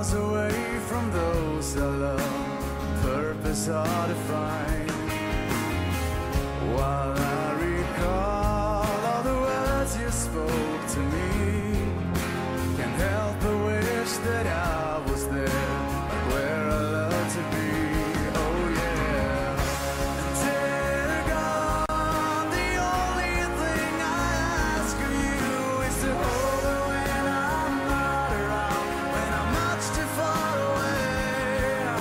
miles away from those I love, purpose hard to find. While I recall all the words you spoke to me, can't help but wish that I was there, like where I love to be. Oh yeah. And dear God, the only thing I ask of you is to hold her when I'm not around, when I'm much too far away.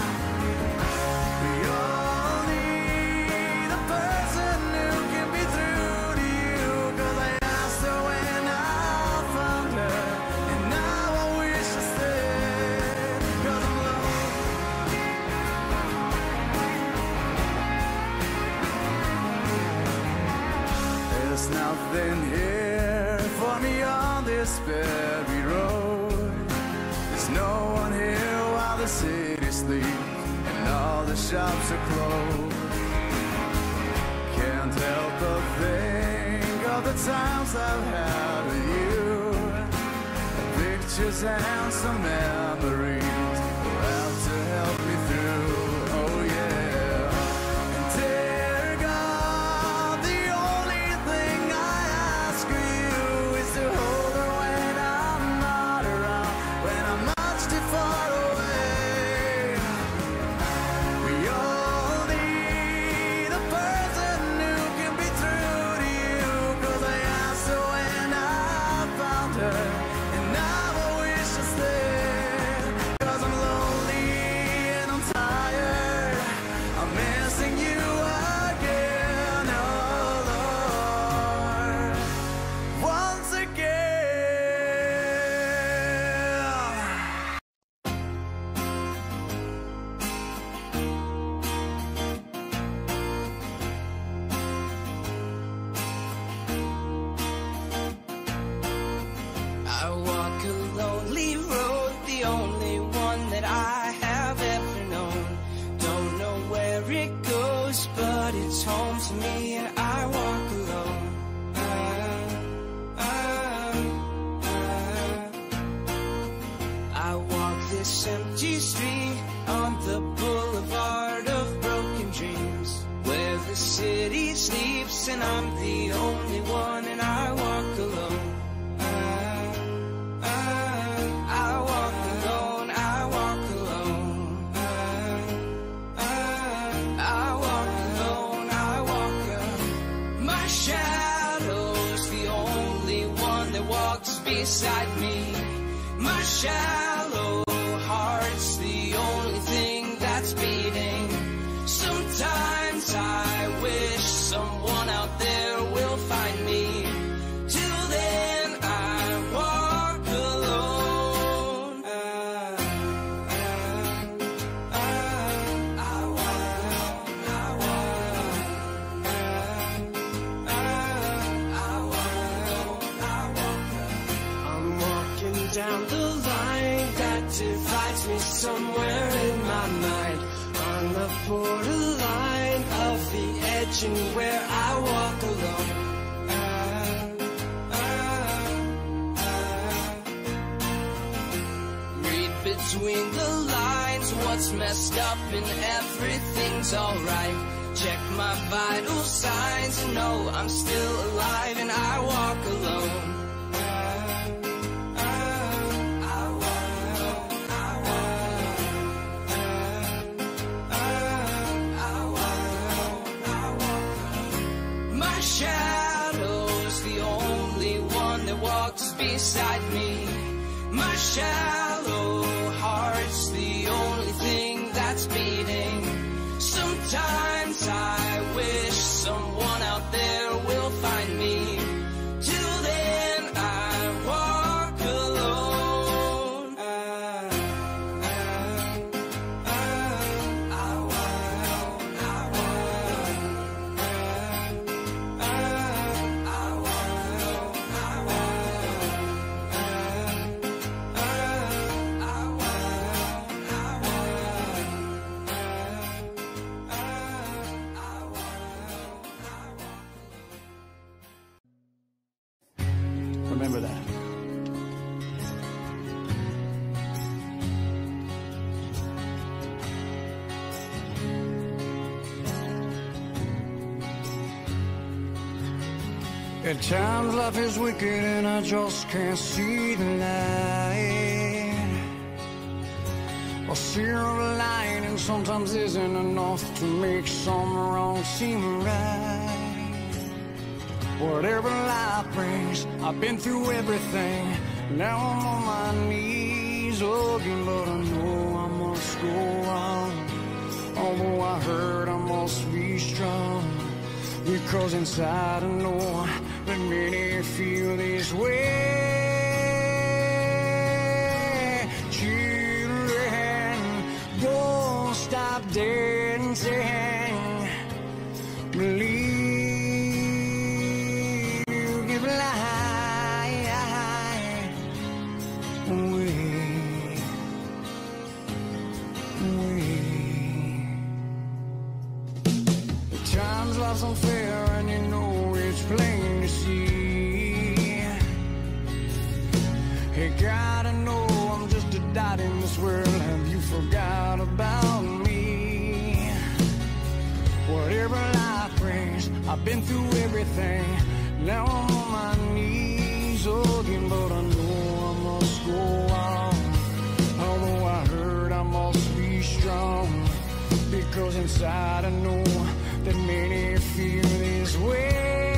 We all need a person who can be true to you, 'cause I asked her when I found her, and now I wish I stayed, 'cause I'm lonely. There's nothing here for me on this very road. There's no one here while the city sleeps and all the shops are closed. Can't help but think of the times I've had with you, pictures and some memories will have to help me through. Oh yeah. And dear God, the only thing I ask of you is to hold her when I'm not around, when I'm much too far away. We all need a person who can be true to you, 'cause I asked her when I found her, and now I wish I stayed, 'cause I'm lonely and I'm tired. I'm missing you again, oh Lord, once again. I walk a lonely road, the only one that I have ever known. Don't know where it goes, but it's home to me, and I walk alone. I walk this empty street on the boulevard of broken dreams, where the city sleeps and I'm the only one, and I walk alone. I walk alone, I walk alone. I walk alone, I walk alone. My shadow's the only one that walks beside me. My shallow heart's the only thing that's beating. Sometimes I wish someone out there will find me. Till then I walk alone. I walk alone, I walk alone. I walk alone, I walk alone. I'm walking down the line that divides me somewhere in my mind, on the borderline of the edge and where I walk alone. Read between the lines what's messed up and everything's alright. Check my vital signs and know I'm still alive, and I walk alone. I walk alone, I walk alone. I walk alone, I walk alone. My shadow's the only one that walks beside me. My shallow heart's the only thing that's beating. Sometimes I wish someone out there will find me. Till then I walk alone. I walk alone, I walk alone. I walk alone, I walk alone. At times life is wicked and I just can't see the light. A silver lining sometimes isn't enough to make some wrong seem right. Whatever life brings, I've been through everything. Now I'm on my knees again, but I know I must go on. Although I hurt, I must be strong, because inside I know that many feel this way. Children, don't stop dancing. Believe you give light away. Times life's unfair and you know it's plain to see. Hey, gotta know I'm just a dot in this world. Have you forgot about me? Whatever life brings, I've been through everything. Now I'm on my knees again, but I know I must go on. Although I hurt, I must be strong, because inside I know that many feel this way.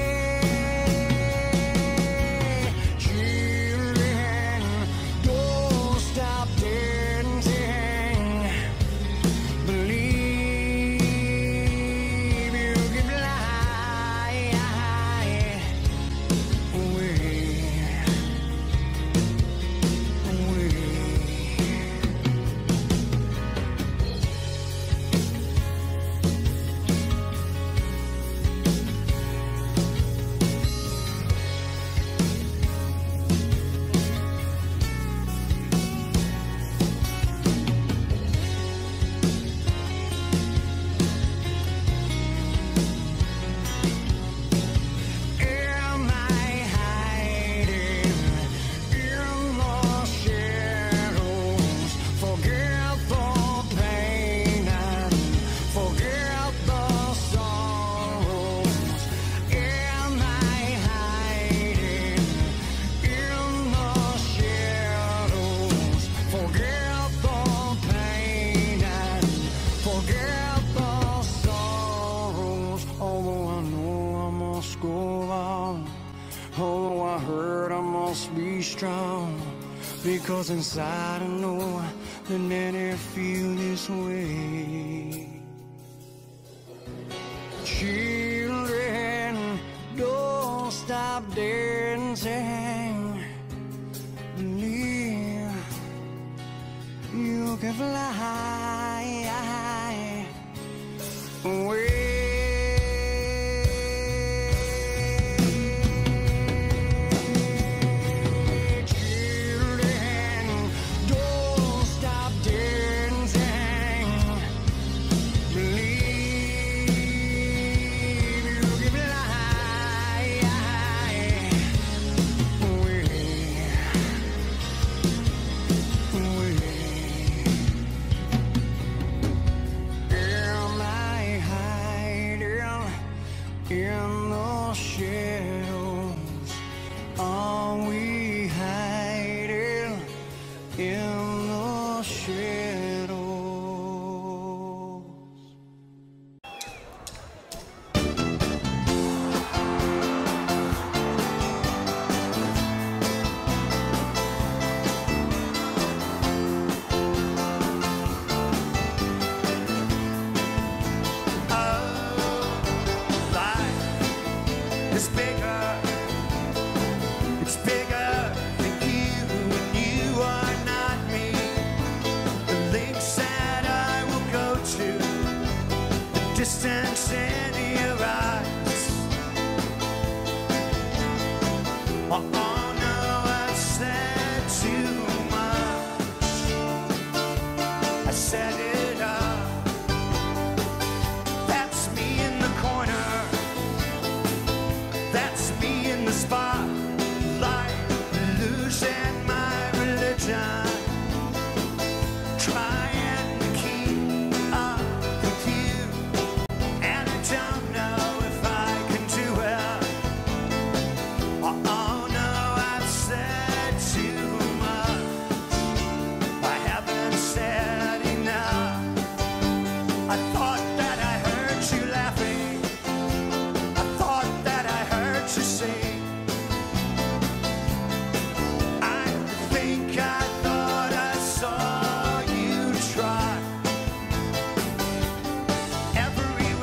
Children, don't stop dancing. Believe you give light away. Because inside I know that many feel this way. Children, don't stop dancing. Believe you can fly away. In the shadows, are we hiding in the shadows? It's bigger than you, and you are not me. The lengths that I will go to, the distance in your eyes. Oh no, I said too much. I set it up. That's me in the corner. That's me in the spotlight, losing my religion, trying to keep up with you, and I don't know if I can do it.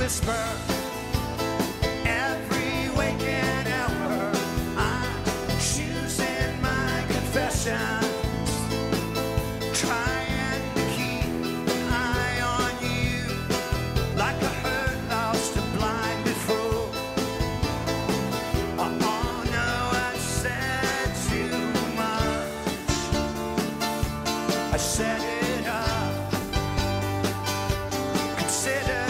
whisper. Every waking hour, I'm choosing my confessions, trying to keep an eye on you, like a hurt, lost, and blinded fool. Oh no, I said too much. I set it up. Consider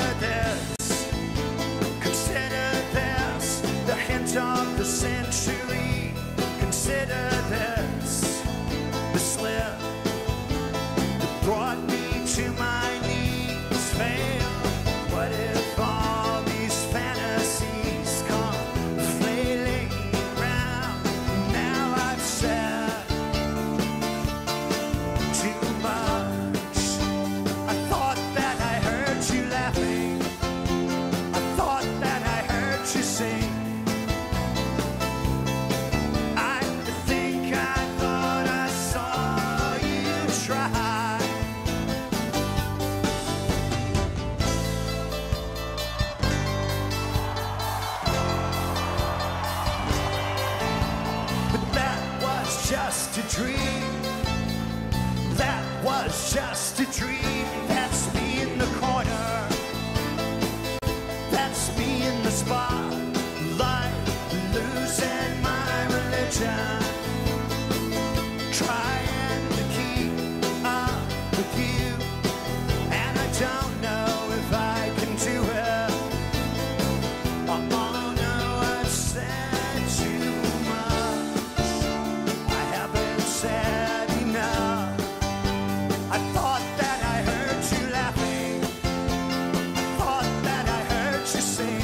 this, the hint of the century. Consider this, the slip that brought me to my knees. Fail. What if all these fantasies come flailing around? Now I've said too much. I thought that I heard you laughing. I thought that I heard you sing. I think I thought I saw you try. But that was just a dream. That was just a dream. That's me in the corner. That's me in the spotlight, losing my religion, trying to keep up with you, and I don't know if I can do it. Oh no, I've said too much. I haven't said enough. I thought that I heard you laughing. I thought that I heard you sing.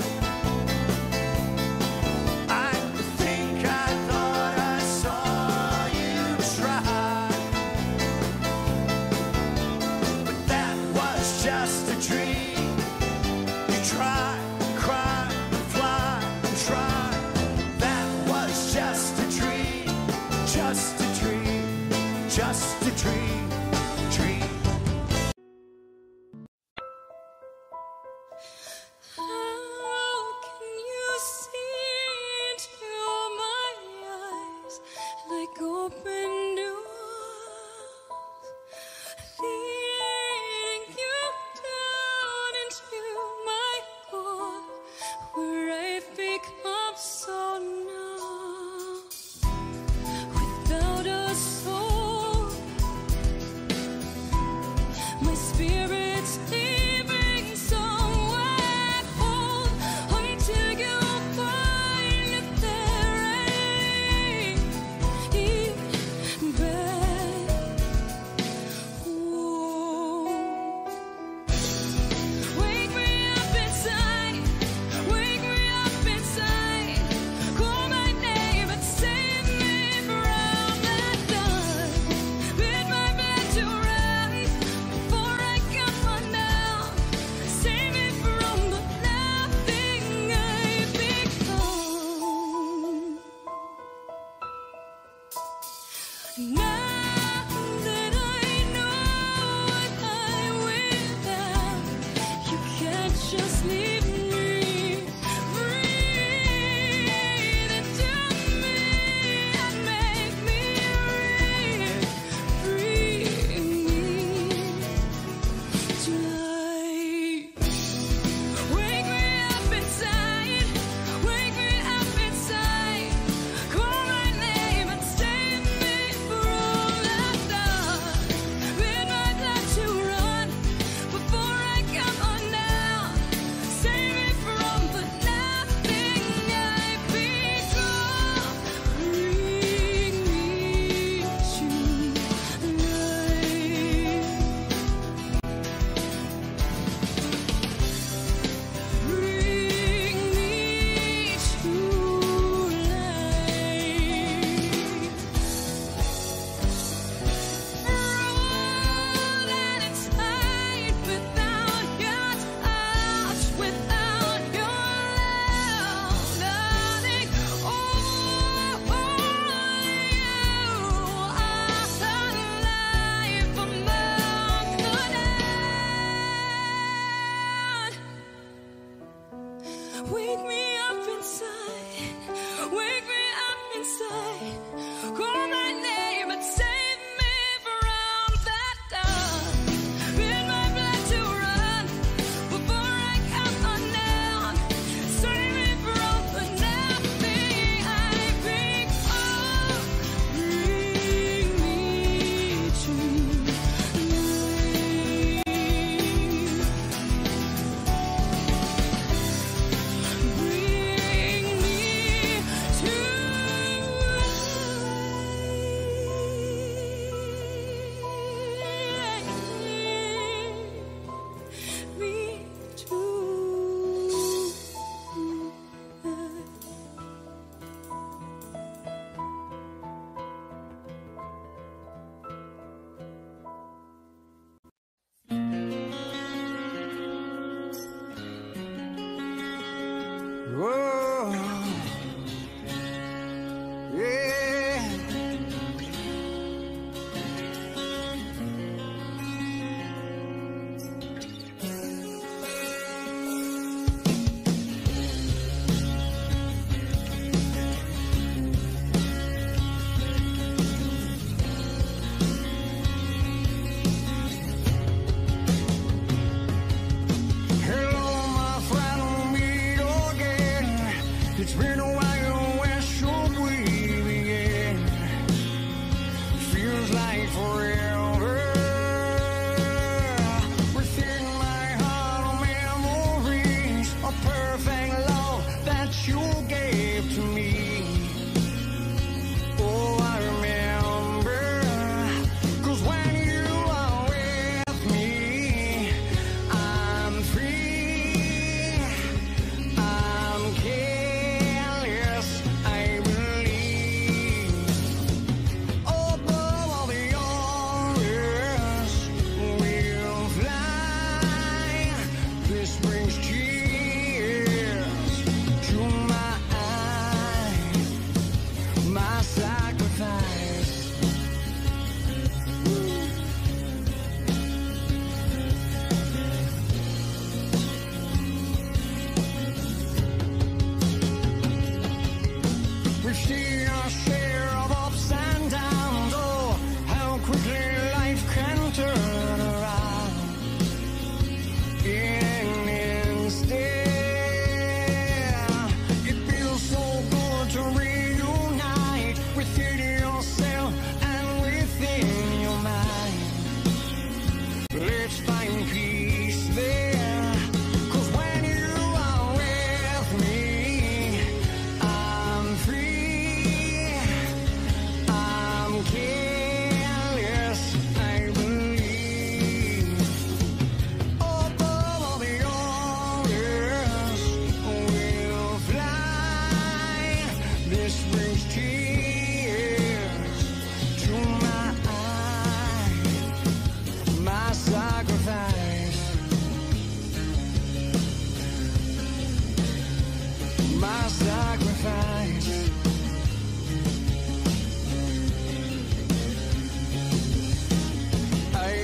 I think I thought I saw you try. But that was just a dream. You try, cry, fly, try. That was just a dream. Just a dream. Just a dream. Dream. How can you see into my eyes like open doors, leading you down into my core, where I've become so numb, without a soul? My spirit's leaving somewhere cold until you find it there and back. Ooh. Wake me up inside, wake me up inside. Call my name and save me from the dark. Bid my bed to rise before I go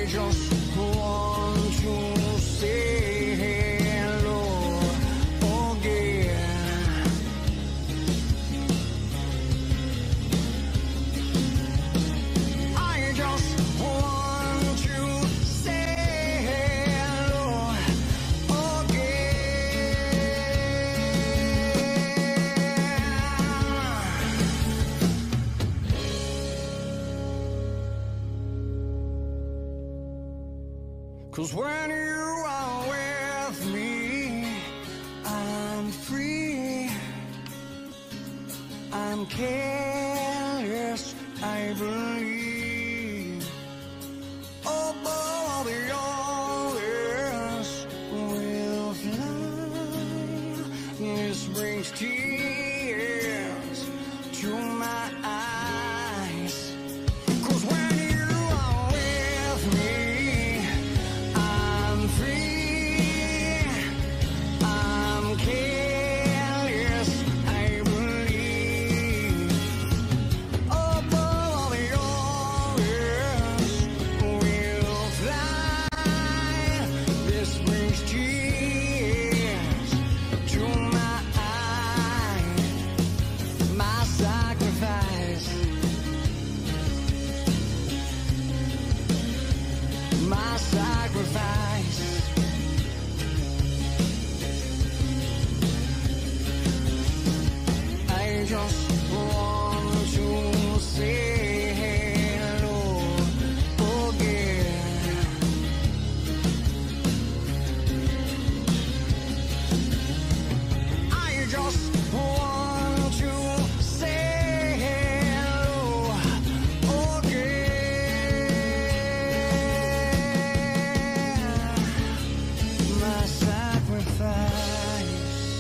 just want to say hello again. I just want to say hello again. 'Cause when you are with me, I'm free, I'm careless, I believe. Above the others will fly. This brings tears to my eyes. 'Cause when you are with me, I'm free, I'm careless, I believe. Above the others will fly. This brings tears to my eyes. My sacrifice, my sacrifice. I just want to say hello again. I just want to say hello again. My sacrifice.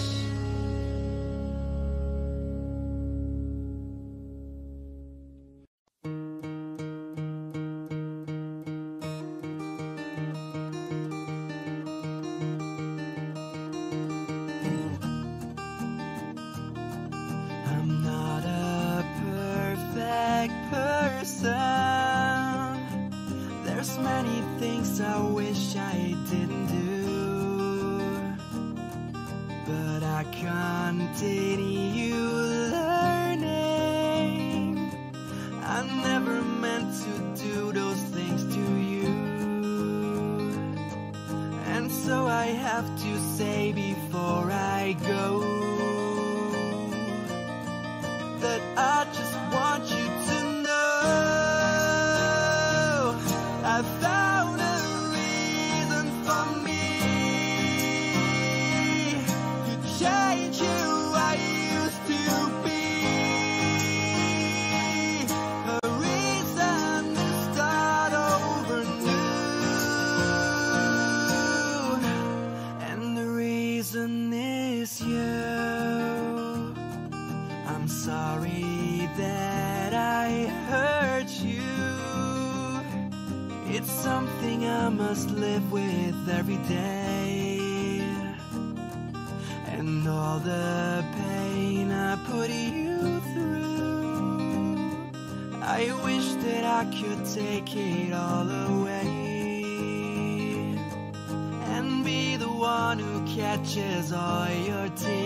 I'm not a perfect person. There's many things I wish I didn't do, but I continue learning. I never meant to do those things to you, and so I have to say before I go that I just want you to know I found a reason for me to change who I used to be, a reason to start over new, and the reason is you. I'm sorry that I hurt you. It's something I must live with every day, and all the pain I put you through, I wish that I could take it all away and be the one who catches all your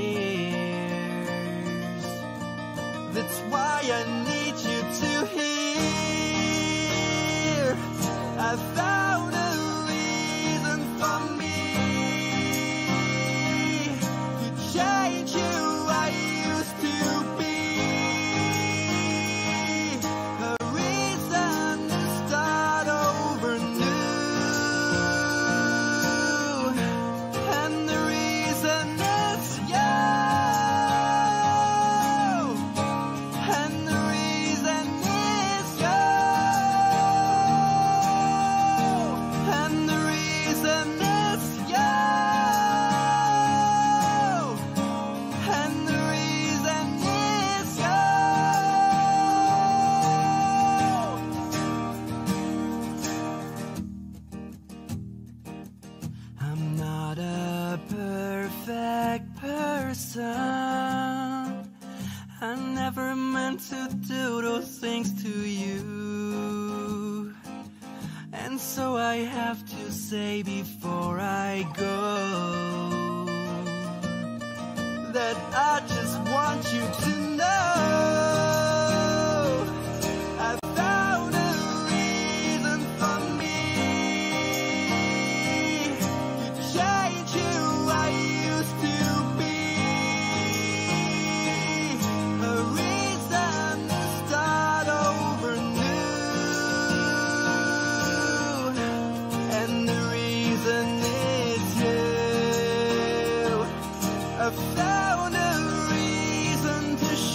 tears. That's why I need you to hear I found a reason for me to change who I used to be, a reason to start over new, and the reason is you. And the reason is you. And the reason is you. And the reason is you. I'm not a perfect person. I never meant to do those things to you, and And so I have to say before I go that I just want you to know I found a reason for me to change who I used to be, a reason to start over new, and the reason is you. I found a reason to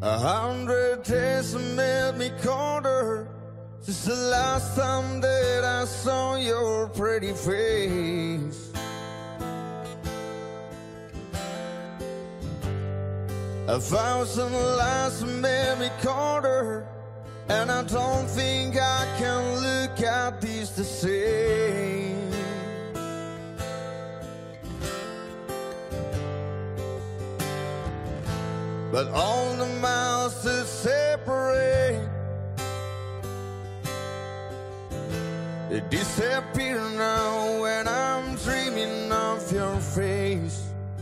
100 days have made me colder since the last time that I saw your pretty face. 1,000 lies have made me colder, and I don't think I can look at these the same. But all the miles that separate, they disappear now when I'm dreaming of your face.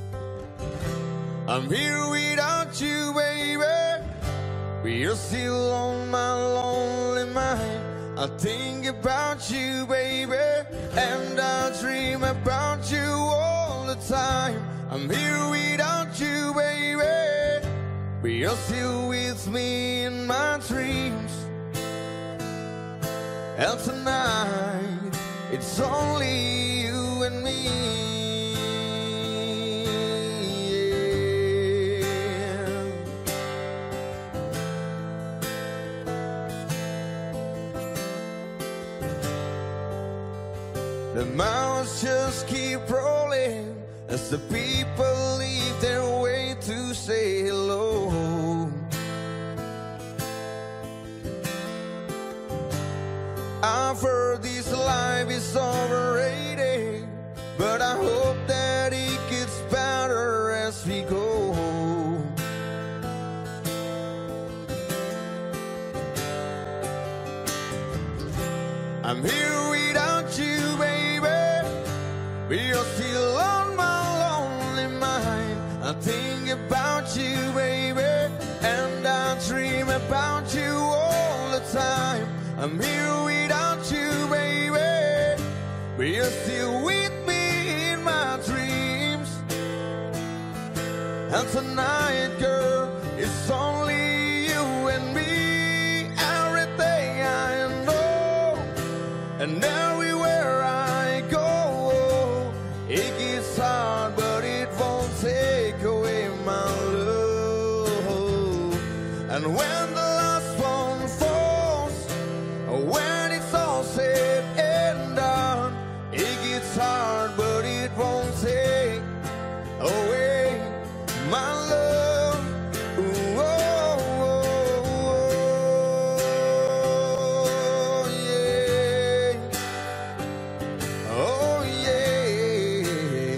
I'm here without you, baby, but you're still on my lonely mind. I think about you, baby, and I dream about you all the time. I'm here without you, baby, but you're still with me in my dreams. And tonight, it's only you and me. The miles just keep rolling as the people leave their way to say hello. I've heard this life is overrated, but I hope that it gets better as we go. I'm here without you, baby, but you're still on my lonely mind. I think about you, baby, and I dream about you all the time. I'm here without you, baby, but you're still with me in my dreams. And tonight, girl, it's only you and me. Everything I know, and everywhere I go, it gets hard, but it won't take away my love. And when the last one falls, when it's all said and done, it gets hard, but it won't take away my love. Ooh, oh, oh, oh, yeah. Oh, yeah.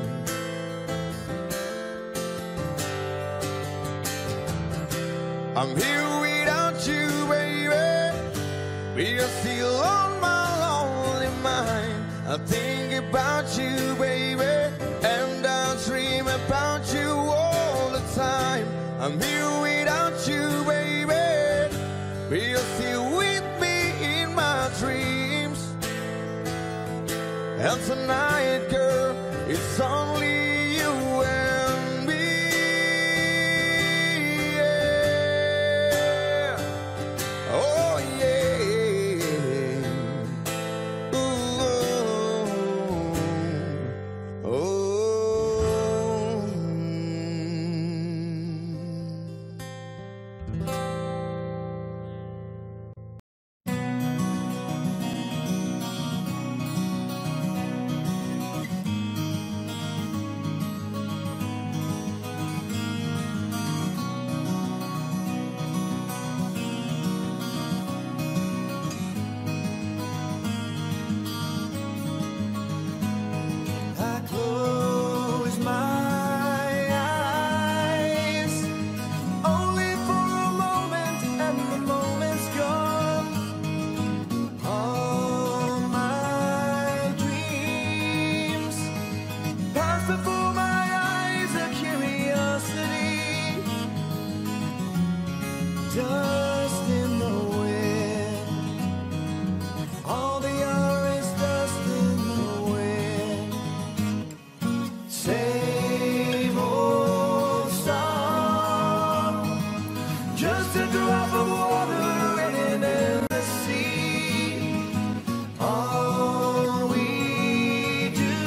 I'm here without you, baby, but you're still on my lonely mind. I think about you, baby, and I dream about you all the time. I'm here without you, baby, but you're still with me in my dreams. And tonight, girl, it's only you and me. Yeah. Oh, yeah. Ooh, oh, oh. I close my eyes only for a moment, and the moment's gone. All my dreams pass before my eyes, a curiosity, dust in the wind. All they are is dust in the wind. Same old song, just a drop of water in an endless sea. All we do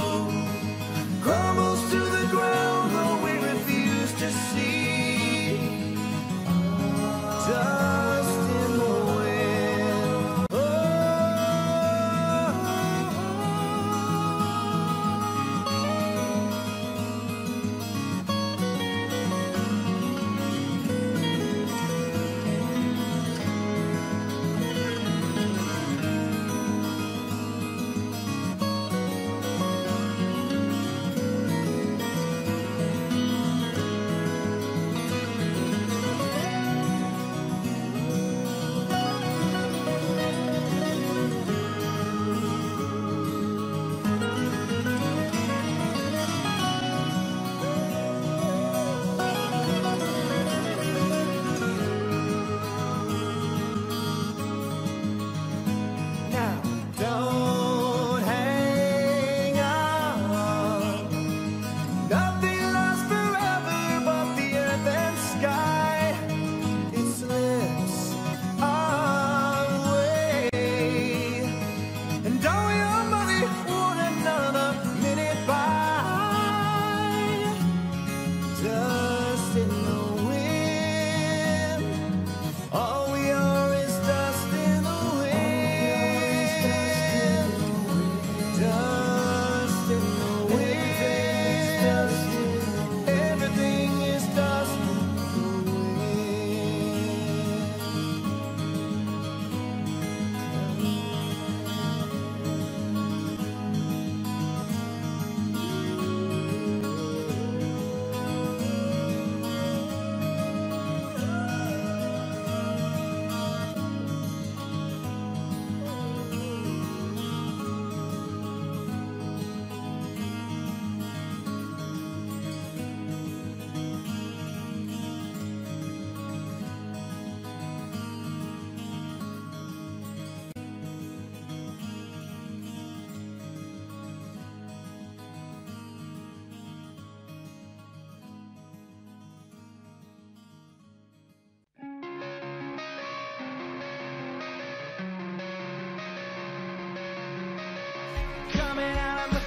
crumbles to the ground, though we refuse to see.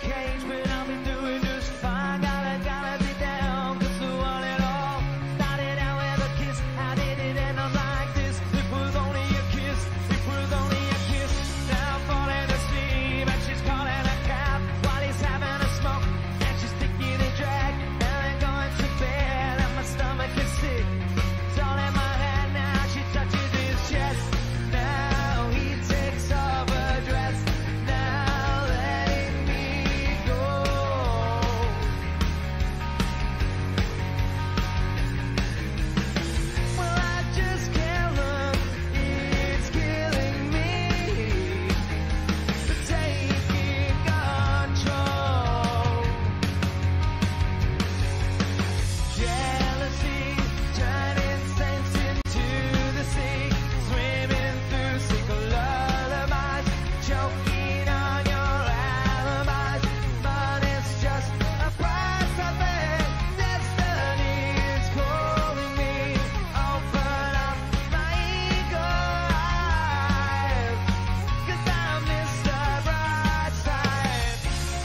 cage, but I'll be doing just fine. Gotta be down, 'cause the one and all started out with a kiss. How did it end up like this? It was only a kiss, it was only a kiss. Now I'm falling asleep and she's calling a cab while he's having a smoke and she's taking a drag. And I'm going to bed and my stomach is sick. It's all in my head now. She touches his chest. Now he takes off her dress. Now letting me go. Well, I just can't look. It's killing me. Taking control. Jealousy turning saints into the sea, swimming through single lullabies, choking on your alibis. But it's just a price I pay. Destiny is calling me. Open up my ego eyes, 'cause I miss the bright side.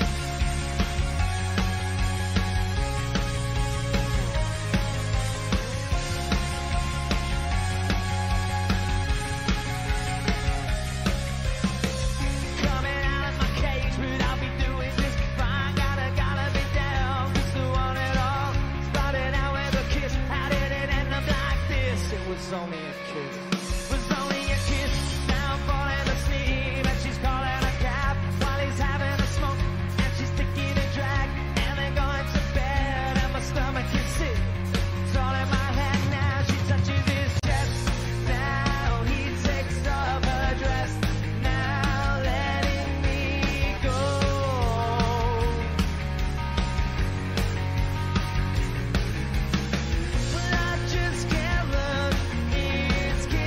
Coming out of my cage, but I'll be doing just fine. Gotta be down, 'cause the one and all started out with a kiss. How did it end up like this? It was only a kiss. Was only a kiss. Now I'm falling asleep and she's calling a cab while he's having a smoke and she's taking a drag. And then going to bed and my stomach is sick. It's all in my head now. She touches his chest. Now he takes off her dress. Now letting me go. Well, I just can't look. It's killing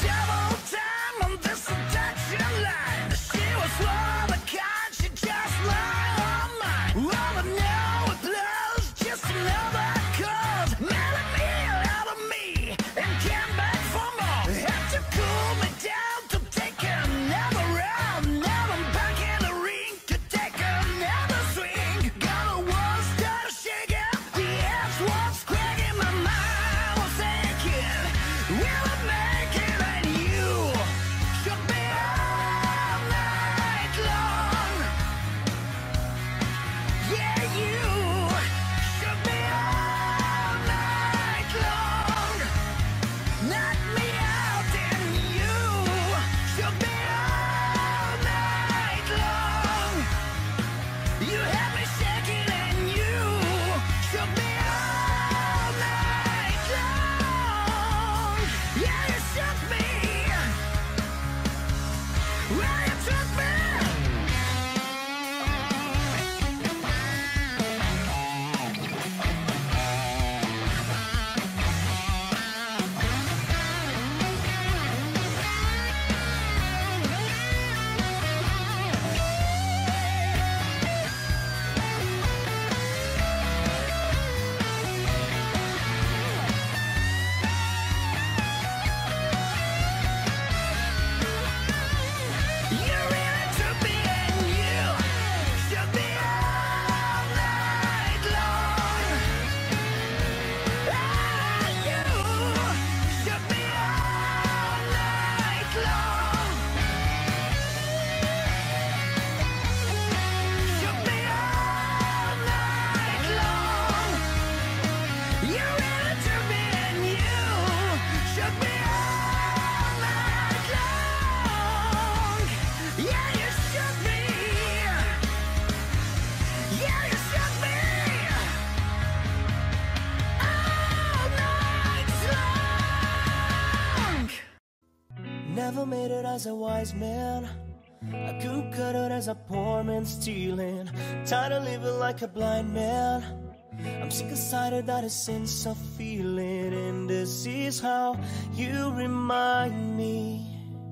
double time on this seduction line. She was one of a kind, she just like all mine. All I know it blows, just another cause. Melted me out of me and came back for more. Had to cool me down to take another round. Now I'm back in the ring to take another swing. Got a world start shaking, the ass was cracking, my mind was aching. Will I make it? And you should be all night long. Yeah, you should be all night long. Knock me out and you should be all night long. You have me shaking and you should be all night long. Yeah, you should be. Well, you took me. You really took me and you should be all night long. Ah, you should be all night long. Should be all night long. You really took me and you should be all night long. Yeah, you should be. Yeah, you should be. All night long. Never made it as a wise man. I couldn't cut it as a poor man stealing. Tired of living like a blind man. I'm sick and tired of the sense of feeling. And this is how you remind me.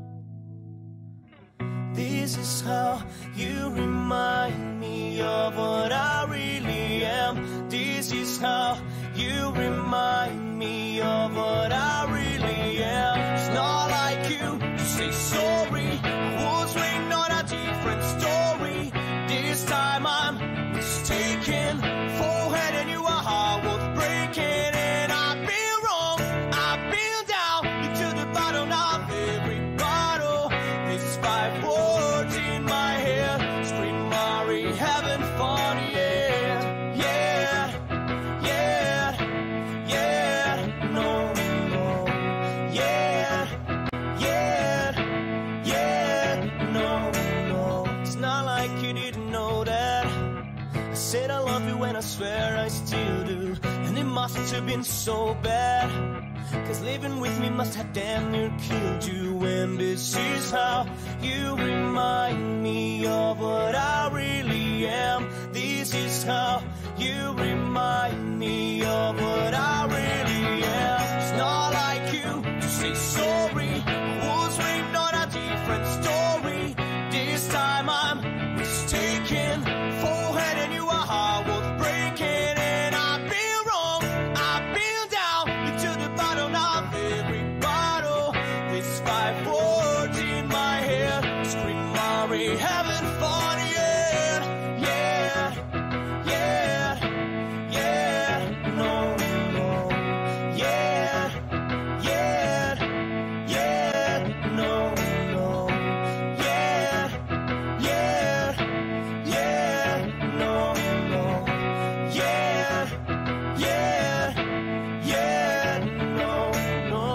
This is how you remind me of what I really am. This is how you remind me of what I really am. It's not like you to say sorry. I was waiting on a different story. This time I'm mistaken. Forehead and you are heart worth breaking. And I've been wrong, I've been down into the bottom of every bottle. These 5 words in my head scream, Mari, having fun, yeah, yeah, yeah, yeah, no, no, yeah, yeah, yeah, no, no. It's not like you didn't know that. I said I love you and I swear I still do. And it must have been so bad, 'cause living with me must have damn near killed you. And this is how you remind me of what I really am. This is how you remind me of what I really am. It's not like you to say sorry. I was waiting on a different story. This time I'm mistaken. Forehead and you are heart worth breaking. And I've been wrong, I've been down into the bottom of every bottle. These 5 words in my head scream, Mari, having fun, yeah, yeah, yeah, yeah, no, no, yeah, yeah, yeah, no, no, yeah, yeah, yeah, no, no, yeah, yeah, yeah, no, no.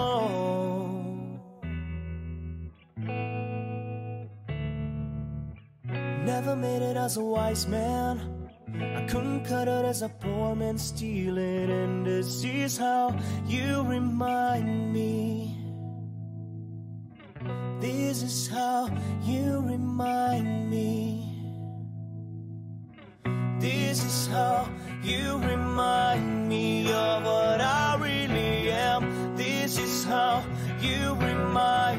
Never made it as a wise man. I couldn't cut it as a poor man stealing. And this is how you remind me. This is how you remind me. This is how you remind me of what I really am. This is how you remind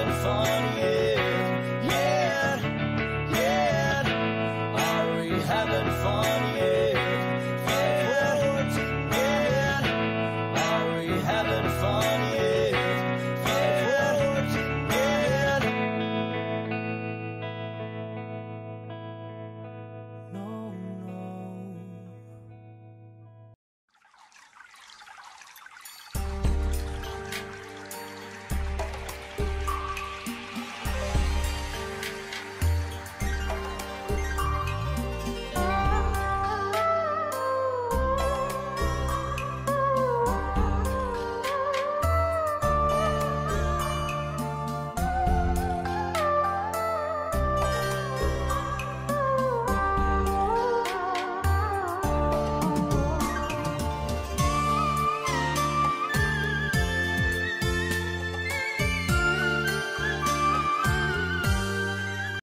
7:48.